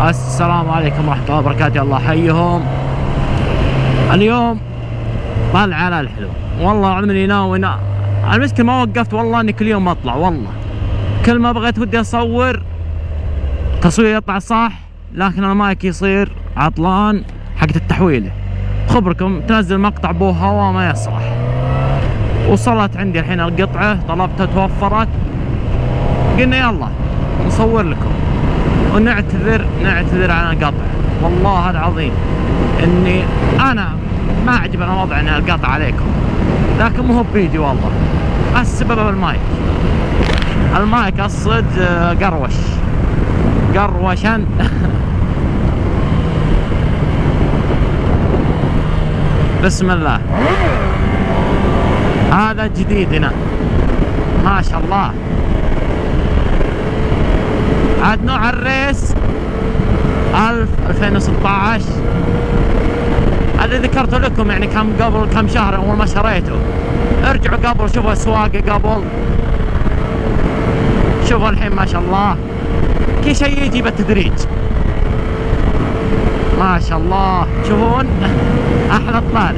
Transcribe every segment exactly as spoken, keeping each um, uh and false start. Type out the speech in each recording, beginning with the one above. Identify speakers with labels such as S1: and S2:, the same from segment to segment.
S1: السلام عليكم ورحمة الله وبركاته، الله حيهم. اليوم طالع على الحلو، والله عمري ناوي نا... المشكلة ما وقفت، والله اني كل يوم اطلع، والله كل ما بغيت ودي اصور تصوير يطلع صح، لكن المايك يصير عطلان حقت التحويله. خبركم تنزل مقطع بو هوا ما يصلح. وصلت عندي الحين القطعة، طلبتها توفرت، قلنا يلا نصور لكم ونعتذر نعتذر عن القطع. والله العظيم اني انا ما عجبنا وضع ان القطع عليكم، لكن مو هو بيدي، والله السبب المايك. المايك الصد قروش قروشا بسم الله. هذا جديدنا ما شاء الله، عاد نوع الريس ألف ألفين وستة عشر. هذا ذكرته لكم يعني كم قبل كم شهر اول ما شريته. ارجعوا قبل شوفوا السواقه قبل، شوفوا الحين ما شاء الله كل شيء يجي بالتدريج ما شاء الله. تشوفون احلى طلال.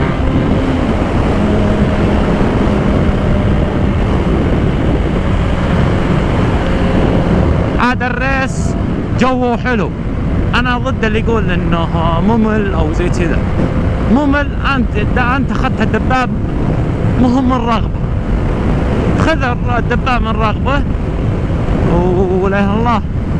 S1: هذا الريس جوه حلو، انا ضد اللي يقول انه ممل او زي كذا. ممل انت اذا انت اخذت الدباب مهم من رغبه، خذ الدباب من رغبه ولا اله الا الله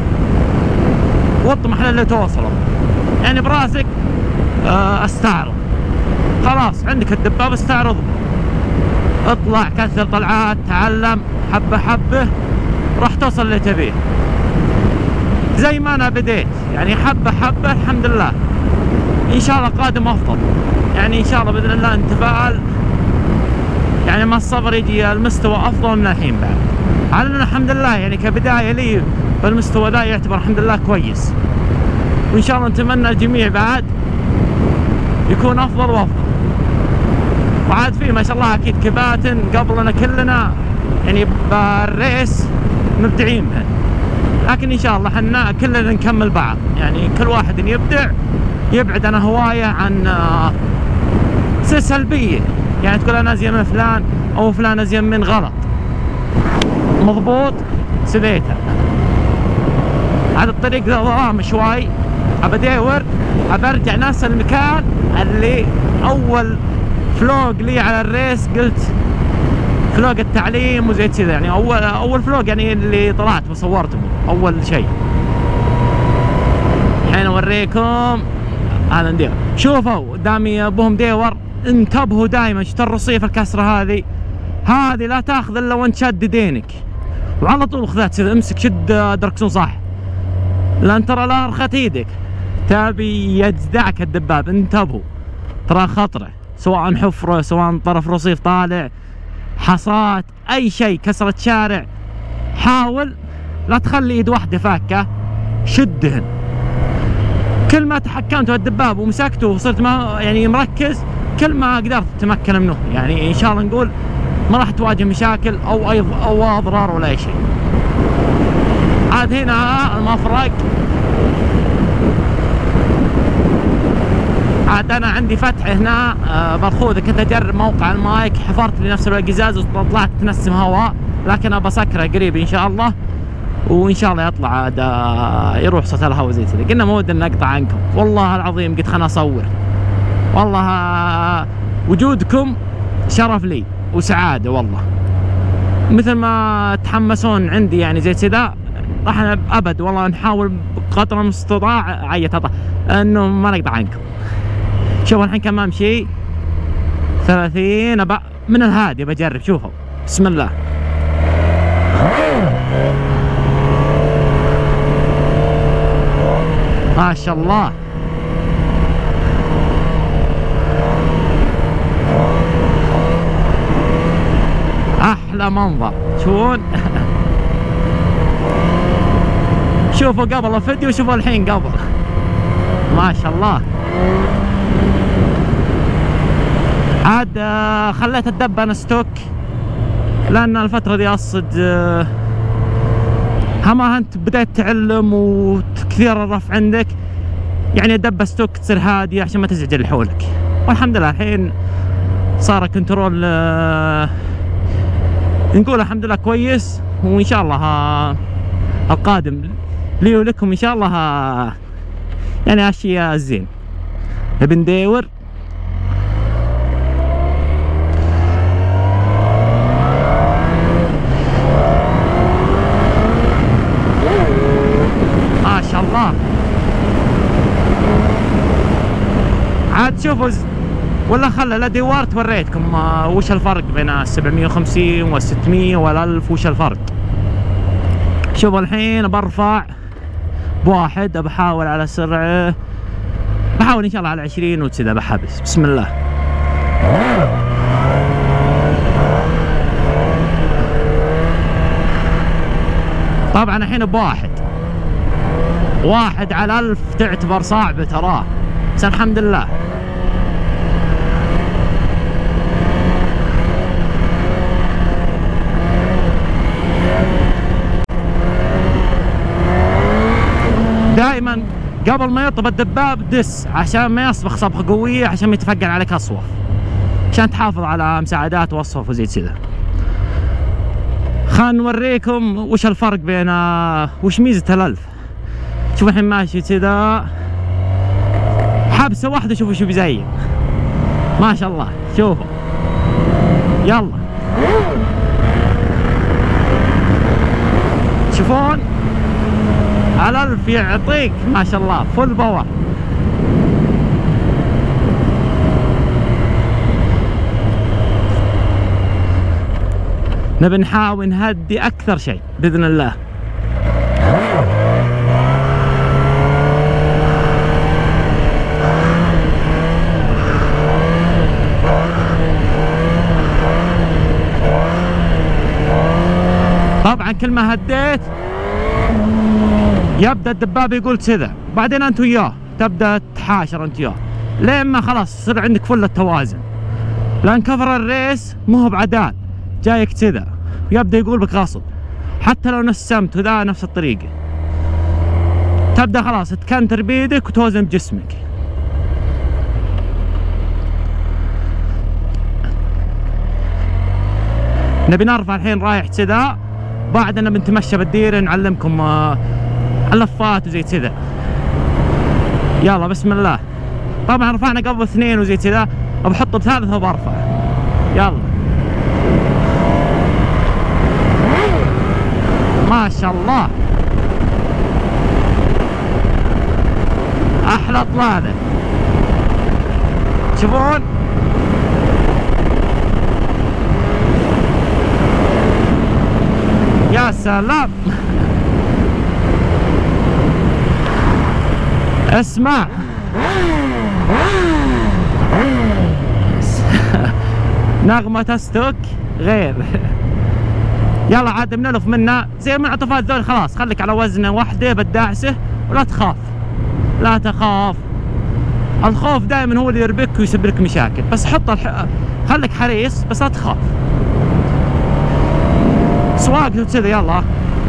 S1: واطمح للي توصله. يعني براسك استعرض، خلاص عندك الدباب استعرض، اطلع كثر طلعات، تعلم حبه حبه راح توصل اللي تبيه. زي ما انا بديت يعني حبه حبه، الحمد لله ان شاء الله قادم افضل. يعني ان شاء الله باذن الله نتفائل، يعني ما الصبر يجي المستوى افضل من الحين بعد. على انه الحمد لله يعني كبدايه لي بالمستوى ذا يعتبر الحمد لله كويس، وان شاء الله نتمنى الجميع بعد يكون افضل وافضل. وعاد في ما شاء الله اكيد كباتن قبلنا كلنا يعني بالريس مبدعين به، لكن ان شاء الله حنا كلنا نكمل بعض. يعني كل واحد يبدع يبعد عن هوايه عن سلبيه، يعني تقول انا ازين من فلان او فلان ازين من غلط، مضبوط سويتها. هذا الطريق ذا ظلام شوي، ابى ادور ابى ارجع نفس المكان اللي اول فلوق لي على الريس قلت فلوق التعليم وزي كذا. يعني اول اول فلوق يعني اللي طلعت وصورته اول شيء. الحين اوريكم هذا ندير. شوفوا قدامي ابوهم ديور، انتبهوا دائما. شفت الرصيف الكسره هذه هذه لا تاخذ الا وانت شاد يدينك، وعلى طول خذات كذا امسك شد دركسون صح، لان ترى لا رخت ايدك تبي يجدعك الدباب. انتبهوا ترى خطره، سواء حفره سواء طرف رصيف طالع، حصات، اي شيء، كسرة شارع، حاول لا تخلي ايد واحده فاكه، شدهن. كل ما تحكمت بالدباب ومسكته وصرت ما يعني مركز، كل ما قدرت تتمكن منه. يعني ان شاء الله نقول ما راح تواجه مشاكل او اي او اضرار ولا اي شيء. عاد هنا المفرق، عاد انا عندي فتح هنا آه برخوذه، كنت اجرب موقع المايك، حفرت لي نفس القزاز وطلعت تنسم هواء، لكن ابى اسكره قريب ان شاء الله، وان شاء الله يطلع عاد يروح صوت الهواء زي كذا. قلنا ما ودنا نقطع عنكم، والله العظيم قلت خلنا اصور. والله آه وجودكم شرف لي وسعاده، والله مثل ما تحمسون عندي يعني زي كذا راح ابد والله نحاول بقدر المستطاع عيت انه ما نقطع عنكم. شوفوا الحين كم امشي ثلاثين أبا من الهادي بجرب. شوفوا بسم الله. ما شاء الله احلى منظر. شوفون شوفوا قبل الفيديو شوفوا الحين قبل، ما شاء الله. عاد خليت الدب انا ستوك، لان الفترة دي اصد اما انت بدأت تعلم وكثير الرفع عندك، يعني دبستوك تصير هادية عشان ما تزعج اللي حولك. والحمد لله الحين صار كنترول آه نقول الحمد لله كويس، وان شاء الله آه القادم لي ولكم ان شاء الله آه يعني اشياء زين. نبي ندور ما شاء الله. عاد شوفوا ولا خلى لا دورت وريتكم آه وش الفرق بين السبعمية وخمسين والستمية والألف، وش الفرق. شوفوا الحين برفع بواحد، بحاول على سرعة، بحاول ان شاء الله على عشرين وكذا بحبس. بسم الله. طبعا الحين بواحد، واحد على ألف تعتبر صعبة تراه، بس الحمد لله. دائما قبل ما يطب الدباب دس عشان ما يصبغ صبغه قويه، عشان ما يتفقع عليك اصوف، عشان تحافظ على مساعدات واصوف وزي كذا. خلنا نوريكم وش الفرق بين وش ميزه الألف. شوف الحين ماشي كذا حبسه واحده، شوفوا شو بيزين ما شاء الله. شوفوا يلا شوفون الألف يعطيك ما شاء الله فل باور. نبي نحاول نهدي أكثر شيء بإذن الله. طبعا كل ما هديت يبدا الدباب يقول كذا، بعدين انت وياه تبدا تحاشر انت وياه لين ما خلاص يصير عندك فل التوازن. لان كفر الريس مو هو بعدال جايك كذا، يبدا يقول بك غصب، حتى لو نسمت وذا نفس الطريقه تبدا خلاص تكنتر بيدك وتوزن بجسمك. نبي نرفع الحين رايح كذا، بعدنا بنتمشى بالديره نعلمكم آه اللفات وزي كذا. يلا بسم الله. طبعا رفعنا قبل اثنين وزي كذا، بحطه بثالث وبرفع. يلا ما شاء الله احلى طلاله. تشوفون يا سلام. اسمع نغمة الستوك غير. يلا عاد بنلف منه زي المنعطفات ذول، خلاص خليك على وزنه واحدة بالداعسة ولا تخاف، لا تخاف. الخوف دائما هو اللي يربك ويسبب لك مشاكل، بس حط الح... خليك حريص بس لا تخاف. سواق كذا يلا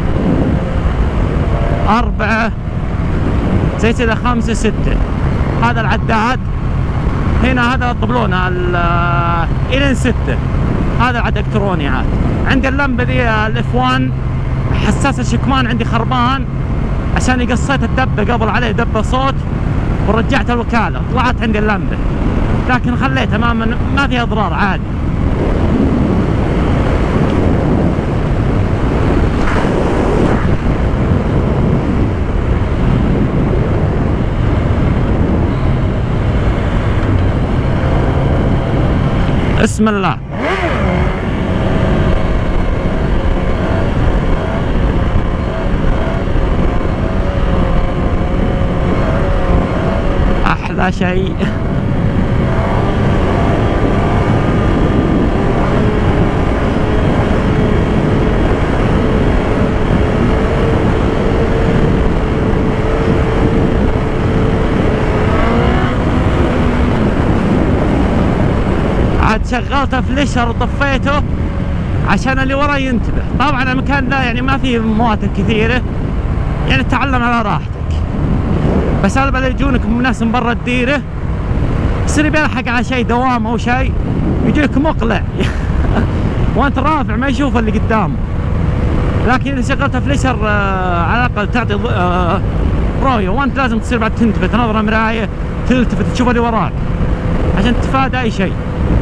S1: أربعة زي كذا خمسة ستة. هذا العداد هنا، هذا الطبلونة إلين ستة، هذا العداد إلكتروني عاد. عندي اللمبة ذي الإف واحد حساس الشكمان عندي خربان، عشان قصيت الدبة قبل عليه دبة صوت ورجعت الوكالة طلعت عندي اللمبة، لكن خليتها ما من ما فيها أضرار عادي. بسم الله. أحلى شيء عاد شغلته فليشر وطفيته عشان اللي ورا ينتبه. طبعا المكان ذا يعني ما فيه مواتر كثيره، يعني تتعلم على راحتك. بس هذا اللي يجونك من ناس من برا الديره يصير بيلحق على شيء دوام او شيء يجيك مقلع وانت رافع ما يشوف اللي قدامه. لكن اذا شغلتها فليشر آه على الاقل تعطي آه رؤيه، وانت لازم تصير بعد تنتبه، تنظر مرايه، تلتفت تشوف اللي وراك عشان تتفادى اي شيء.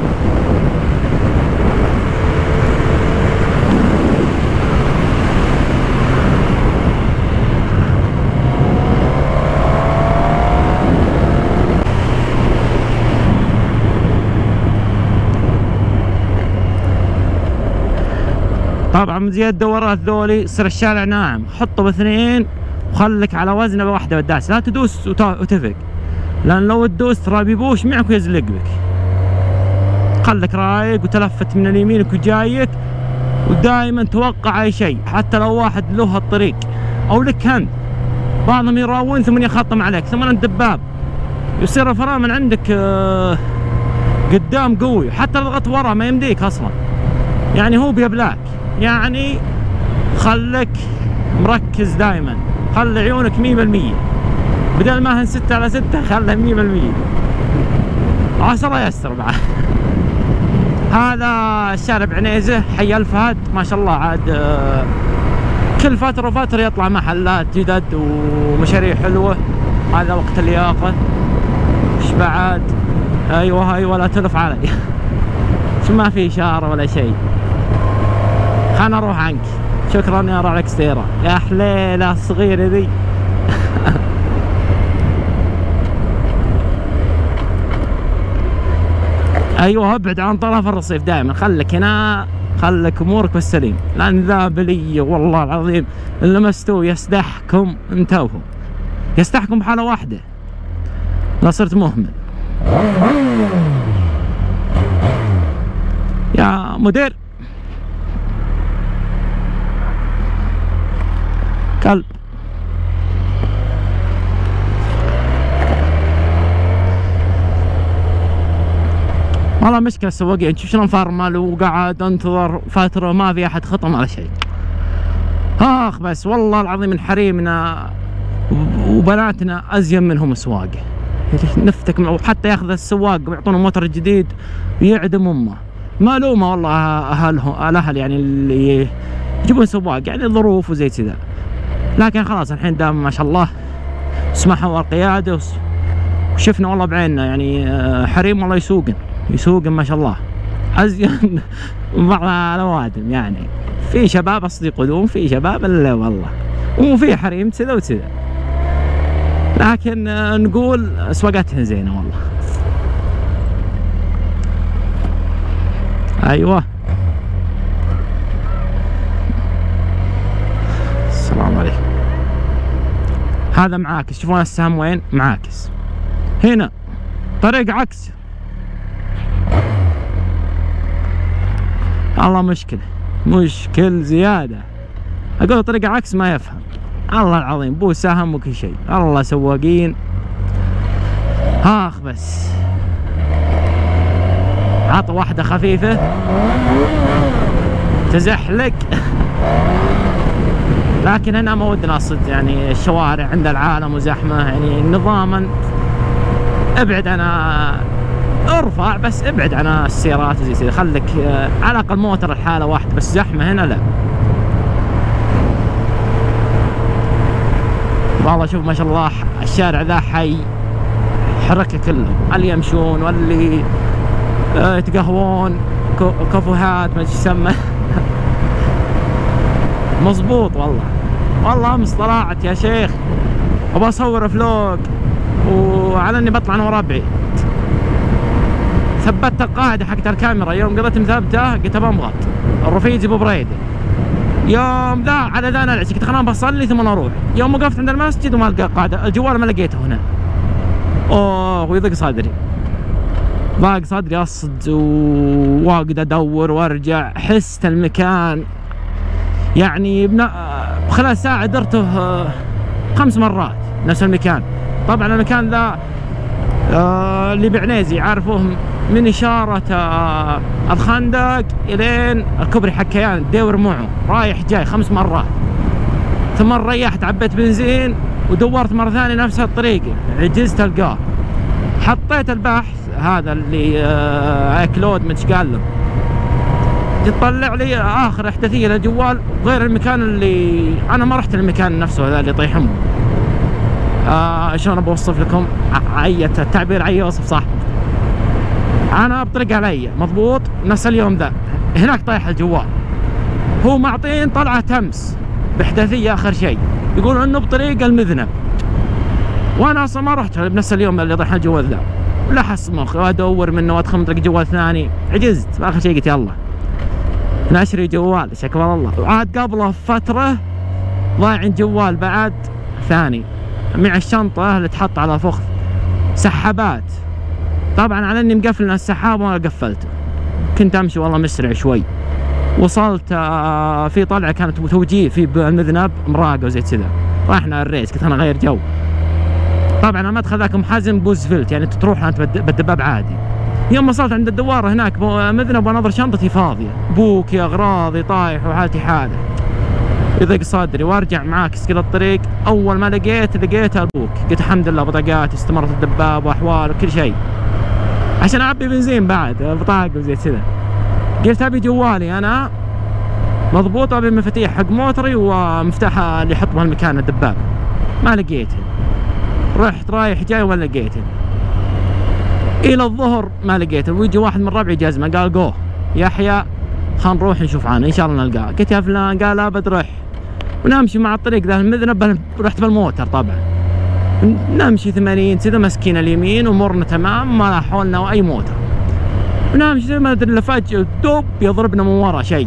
S1: طبعا من زي الدورات ذولي يصير الشارع ناعم، حطه باثنين وخلك على وزنه بواحده بالداس، لا تدوس وتفق، لان لو تدوس ترى بيبوش معك ويزلق بك. خلك رايق وتلفت من اليمينك وجايك، ودائما توقع اي شيء حتى لو واحد له الطريق او لك انت. بعضهم يراون ثم يخطم عليك، ثم انت دباب يصير الفرامل من عندك آه قدام قوي، حتى لو ورا ما يمديك اصلا، يعني هو بيبلاك. يعني خلك مركز دائما، خلي عيونك مية بالمية، بدل ما هن ستة على ستة خلها مية بالمية، عسى الله يستر معه. هذا الشارع بعنيزة حي الفهد، ما شاء الله عاد آه كل فترة وفترة يطلع محلات جدد ومشاريع حلوة. هذا وقت اللياقة. ايش بعد؟ ايوه ايوه لا تلف علي شو ما في اشارة ولا شيء. خلنا اروح عنك. شكرا يا راعي كستيرة، يا حليلة الصغيرة ذي ايوه ابعد عن طرف الرصيف دائما، خلك هنا، خلك امورك بالسليم، لان ذا بلي والله العظيم اللي لمستوه يسدحكم انتوه، يسدحكم بحالة واحدة لا صرت مهمل. يا مدير كلب. والله مشكلة السواقين، شوف شلون فرمل وقعد انتظر فترة ما في احد خطم على شيء. اخ بس والله العظيم من حريمنا وبناتنا ازين منهم سواقه. نفتك وحتى ياخذ السواق ويعطونه موتر جديد ويعدم امه. ما لومه والله اهلهم الاهل يعني اللي يجيبون سواق، يعني ظروف وزي كذا. لكن خلاص الحين دام ما شاء الله سمحوا القياده وشفنا والله بعيننا، يعني حريم والله يسوقن يسوقن ما شاء الله ازين بعض الاوادم. يعني في شباب اصلي قدوم، في شباب الا والله، وفي حريم كذا وكذا، لكن نقول سواقتهن زينه والله. ايوه السلام عليكم. هذا معاكس، شوفون السهم وين معاكس، هنا طريق عكس. الله مشكلة مشكل زيادة، اقول طريق عكس ما يفهم. الله العظيم بو سهم وكل شيء، الله سواقين. اخ بس عط واحدة خفيفة تزحلق. لكن هنا ما ودنا صدق، يعني الشوارع عند العالم وزحمة، يعني نظاما ابعد انا ارفع بس ابعد عن السيارات وزي كذا، خليك على الاقل موتر الحالة واحد بس، زحمة هنا لا. والله شوف ما شاء الله الشارع ذا حي حركة كله، اللي يمشون واللي يتقهوون، كافوهات ما يسمى مظبوط والله. والله امس طلعت يا شيخ ابغى اصور فلوج وعلى اني بطلع انا وربعي، ثبتت القاعده حقت الكاميرا، يوم قضيت مثبته قلت بمضغط الرفيجي ببريده، يوم ذا على ذا نلعس قلت خليني بصلي ثم اروح، يوم وقفت عند المسجد وما القى القاعده، الجوال ما لقيته هنا. اوه ويضيق صدري، ضاق صدري اصد وواقد ادور وارجع، حست المكان يعني بخلال ساعة درته خمس مرات نفس المكان. طبعا المكان ذا اللي بعنيزي عارفوهم من إشارة آه الخندق إلين الكوبري حق كيان ديور معه رايح جاي خمس مرات، ثم ريحت عبيت بنزين ودورت مرة ثانية نفس الطريقة، عجزت ألقاه. حطيت البحث هذا اللي آه اكلود مش قال له، يطلع لي آخر إحداثية للجوال غير المكان اللي أنا ما رحت المكان نفسه هذا اللي يطيح أمه. آه شلون بوصف لكم؟ عية التعبير عية وصف صح. أنا بطريق علي مضبوط نفس اليوم ذا، هناك طايح الجوال، هو معطين طلعة أمس بإحداثية آخر شيء، يقول إنه بطريق المذنب، وأنا أصلا ما رحت بنفس اليوم اللي طاح الجوال ذا، ولا حس مخي وأدور منه وأدخل من طريق جوال ثاني، عجزت آخر شيء قلت يلا نشري جوال شكرا الله. وعاد قبله فترة ضايع عند جوال بعد ثاني مع الشنطة اللي تحط على فخذ سحابات، طبعا على اني مقفل السحاب وانا قفلته، كنت امشي والله مسرع شوي، وصلت في طلعة كانت توجيه في المذنب مراقة وزي كذا، رحنا الريس كنت انا غير جو. طبعا انا مدخل ذاك محازم بوزفلت يعني تروح انت بالدباب عادي. يوم وصلت عند الدوارة هناك مذنب وانظر شنطتي فاضية، بوكي اغراضي طايح وحالتي حالة، يضيق صدري وارجع معاكس كذا الطريق. اول ما لقيت لقيت البوك، قلت الحمد لله بطاقات استمرت الدباب واحوال وكل شيء، عشان اعبي بنزين بعد بطاقة وزي كذا. قلت ابي جوالي انا مضبوط، ابي مفاتيح حق موتري ومفتاح اللي يحط بهالمكان الدباب، ما لقيته. رحت رايح جاي ولا لقيته، الى الظهر ما لقيته، ويجي واحد من ربعي جازمه قال جو يحيى خلينا نروح نشوف عنه ان شاء الله نلقاه. قلت يا فلان، قال ابد رح، ونمشي مع الطريق ذا المذنب، رحت بالموتر طبعا، نمشي ثمانين كذا مسكين اليمين ومرنا تمام ما حولنا اي موتر، ونمشي ما ادري الا فجأة دوب يضربنا من ورا شيء،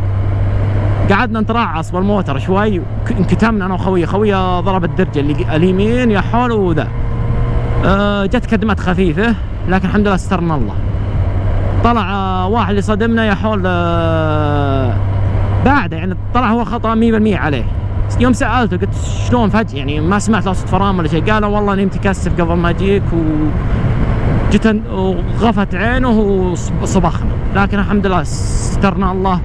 S1: قعدنا نترعص بالموتر شوي، انكتمنا انا وخويه، خويه ضرب الدرجه اللي اليمين يا حول وذا. أه جت كدمات خفيفه لكن الحمد لله استرنا الله. طلع أه واحد اللي صدمنا يا حول أه بعده، يعني طلع هو خطا مية بالمية عليه. يوم سالته قلت شلون فجاه يعني ما سمعت لا صوت فرامل ولا شيء، قال والله اني متكسف قبل ما اجيك وجيت وغفت عينه وصبخنا، لكن الحمد لله استرنا الله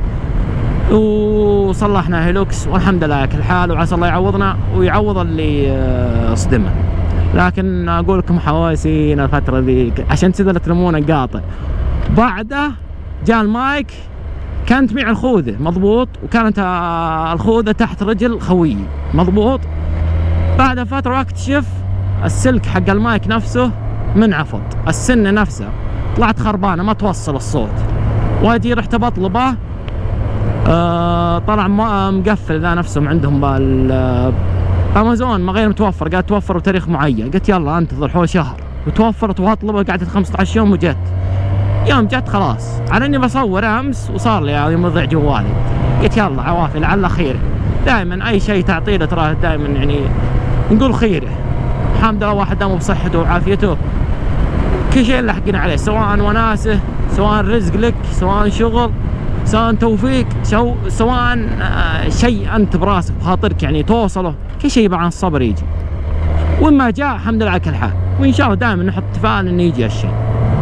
S1: وصلحنا هيلوكس والحمد لله على كل حال، وعسى الله يعوضنا ويعوض اللي صدمه. لكن اقول لكم حواسين الفتره ذي عشان كذا لا تلمونه قاطع. بعده جاء المايك، كانت معي الخوذه مضبوط، وكانت الخوذه تحت رجل خويي مضبوط. بعد فتره اكتشف السلك حق المايك نفسه منعفض، السنه نفسها طلعت خربانه ما توصل الصوت، واجي رحت بطلبه آه طلع مقفل ذا نفسهم عندهم بالامازون ما غير متوفر، قال توفر بتاريخ معين. قلت يلا انتظر حول شهر، وتوفرت واطلبه قعدت خمسة عشر يوم وجت. يوم جت خلاص على اني بصور امس وصار لي يوم يضيع جوالي، قلت يلا عوافي لعل خيره، دائما اي شيء تعطيه له تراه دائما يعني نقول خيره. الحمد لله واحد دامه بصحته وعافيته كل شيء لاحقين عليه، سواء وناسه سواء رزق لك سواء شغل سواء توفيق سو سواء آه شيء انت براسك بخاطرك يعني توصله، كل شيء مع الصبر يجي، وما جاء الحمد لله على كل حال، وان شاء الله دائما نحط تفاؤل انه يجي هالشيء.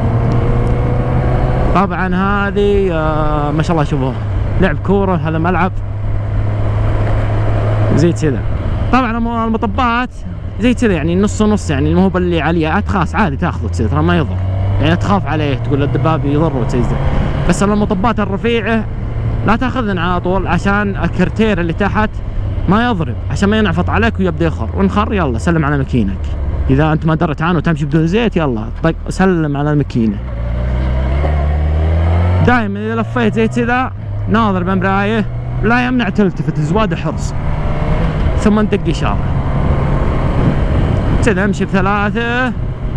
S1: طبعا هذه آه ما شاء الله شوفوا لعب كوره، هذا ملعب زي كذا. طبعا المطبات زي كذا يعني نص نص، يعني مو باللي عليه خلاص عادي تاخذه كذا ترى ما يضر، يعني تخاف عليه تقول الدباب يضر وزي كذا، بس المطبات الرفيعه لا تاخذن على طول عشان الكرتير اللي تحت ما يضرب، عشان ما ينعفط عليك ويبدا يخر، وانخر يلا سلم على ماكينك. اذا انت ما درت عنه وتمشي بدون زيت يلا طق سلم على الماكينه. دائما اذا لفيت زي كذا ناظر بمرايه لا يمنع تلتفت، زواده حرص، ثم ندق اشاره كذا امشي بثلاثه،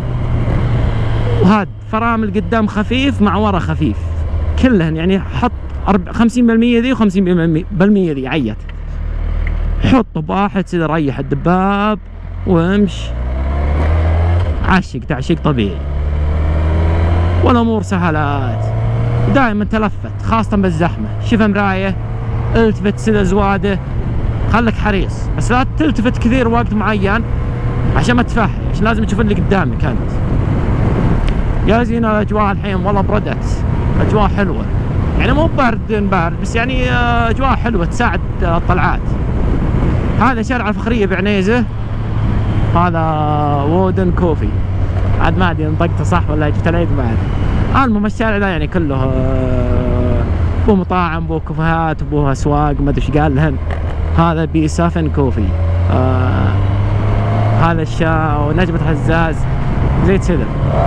S1: وهاد فرامل قدام خفيف مع ورا خفيف كلهن، يعني حط خمسين بالمية ذي وخمسين بالمية ذي عيت، حط بواحد كذا ريح الدباب وامشي عشق تعشيق طبيعي، والامور سهلات. دائما تلفت خاصة بالزحمة، شوف مراية التفت كذا زواده، خليك حريص بس لا تلتفت كثير وقت معين عشان ما تفهي، عشان لازم تشوف اللي قدامك انت. يا زين الاجواء الحين والله بردت، اجواء حلوه يعني مو برد بارد بس يعني اجواء حلوه تساعد الطلعات. هذا شارع الفخريه بعنيزه، هذا وودن كوفي، عاد ما ادري نطقته صح ولا جبت العيد بعد. المهم الشارع ذا يعني كله بو مطاعم بو كافيهات بو اسواق ما ادري ايش قال لهن. هذا بي سافن كوفي، آه هذا الشا ونجمة هزاز زي كذا.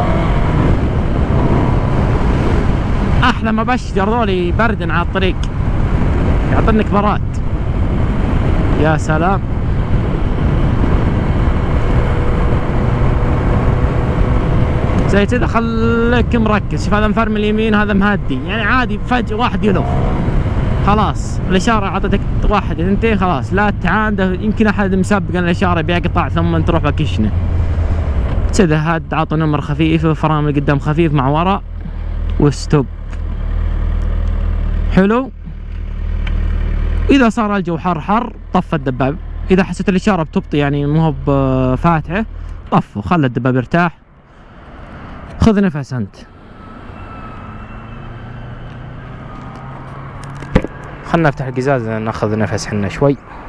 S1: احلى ما بشجر ذولي بردن على الطريق يعطنك براد، يا سلام. زي كذا خليك مركز. شوف هذا مفرم اليمين هذا مهدي يعني عادي، فجأة واحد يلف خلاص الاشاره اعطتك واحد اثنتين خلاص لا تعانده، يمكن احد مسبق الاشاره بيقطع ثم تروح بكشنه كذا. هاد عطوا نمر خفيف، فرامل قدام خفيف مع ورا وستوب حلو. اذا صار الجو حر حر طف الدباب، اذا حسيت الاشاره بتبطي يعني مو هو بفاتحه طفه خلى الدباب يرتاح. خذ نفس انت، خلنا نفتح القزاز ناخذ نفس حنا شوي.